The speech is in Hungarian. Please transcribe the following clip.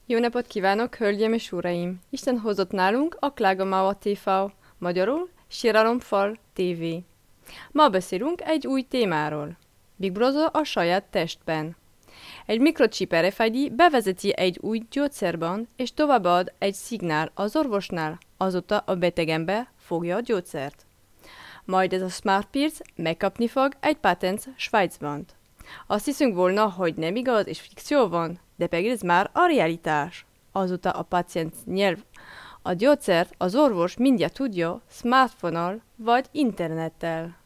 Jó napot kívánok, hölgyeim és uraim! Isten hozott nálunk a Klágamaua TV, magyarul Síralomfal TV. Ma beszélünk egy új témáról. Big Brother a saját testben. Egy mikrochip RFID bevezeti egy új gyógyszerban, és továbbad egy szignál az orvosnál, azóta a beteg ember fogja a gyógyszert. Majd ez a Smart Pills megkapni fog egy patent Svájcban. Azt hiszünk volna, hogy nem igaz és fikció van, de pedig ez már a realitás. Azóta a pacient nyelv a gyógyszert az orvos mindjárt tudja smartphone-al vagy internettel.